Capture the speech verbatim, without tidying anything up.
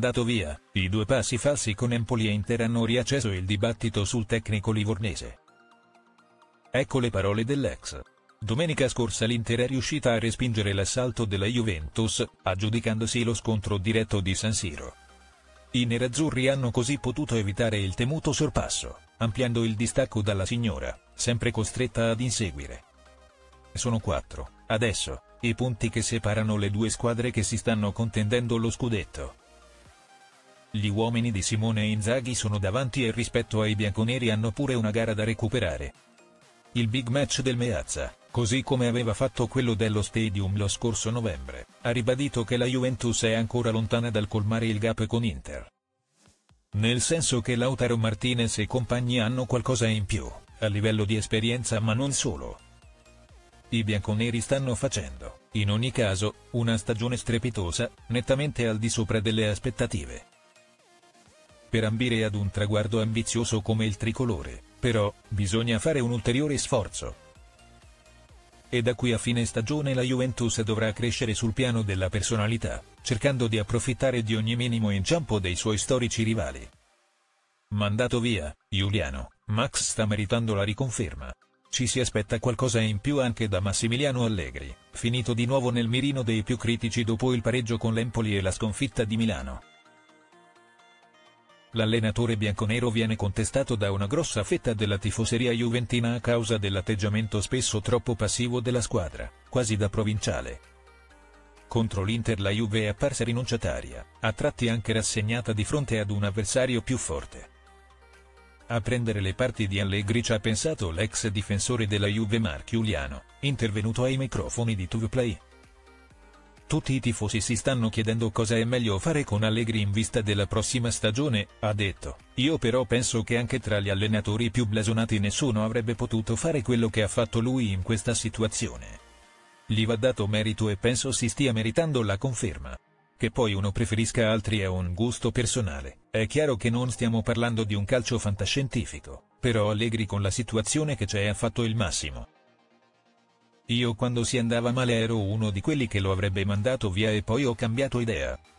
mandato via, i due passi falsi con Empoli e Inter hanno riacceso il dibattito sul tecnico livornese. Ecco le parole dell'ex. Domenica scorsa l'Inter è riuscita a respingere l'assalto della Juventus, aggiudicandosi lo scontro diretto di San Siro. I nerazzurri hanno così potuto evitare il temuto sorpasso, ampliando il distacco dalla signora, sempre costretta ad inseguire. Sono quattro, adesso, i punti che separano le due squadre che si stanno contendendo lo scudetto. Gli uomini di Simone Inzaghi sono davanti e rispetto ai bianconeri hanno pure una gara da recuperare. Il big match del Meazza, così come aveva fatto quello dello Stadium lo scorso novembre, ha ribadito che la Juventus è ancora lontana dal colmare il gap con Inter. Nel senso che Lautaro Martinez e compagni hanno qualcosa in più, a livello di esperienza ma non solo. I bianconeri stanno facendo, in ogni caso, una stagione strepitosa, nettamente al di sopra delle aspettative. Per ambire ad un traguardo ambizioso come il tricolore, però, bisogna fare un ulteriore sforzo. E da qui a fine stagione la Juventus dovrà crescere sul piano della personalità, cercando di approfittare di ogni minimo inciampo dei suoi storici rivali. Mandato via, Giuliano, Max sta meritando la riconferma. Ci si aspetta qualcosa in più anche da Massimiliano Allegri, finito di nuovo nel mirino dei più critici dopo il pareggio con l'Empoli e la sconfitta di Milano. L'allenatore bianconero viene contestato da una grossa fetta della tifoseria juventina a causa dell'atteggiamento spesso troppo passivo della squadra, quasi da provinciale. Contro l'Inter la Juve è apparsa rinunciataria, a tratti anche rassegnata di fronte ad un avversario più forte. A prendere le parti di Allegri ci ha pensato l'ex difensore della Juve Mark Giuliano, intervenuto ai microfoni di TuvePlay. Tutti i tifosi si stanno chiedendo cosa è meglio fare con Allegri in vista della prossima stagione, ha detto. Io però penso che anche tra gli allenatori più blasonati nessuno avrebbe potuto fare quello che ha fatto lui in questa situazione. Gli va dato merito e penso si stia meritando la conferma. Che poi uno preferisca altri è un gusto personale, è chiaro che non stiamo parlando di un calcio fantascientifico, però Allegri con la situazione che c'è ha fatto il massimo. Io quando si andava male ero uno di quelli che lo avrebbe mandato via e poi ho cambiato idea,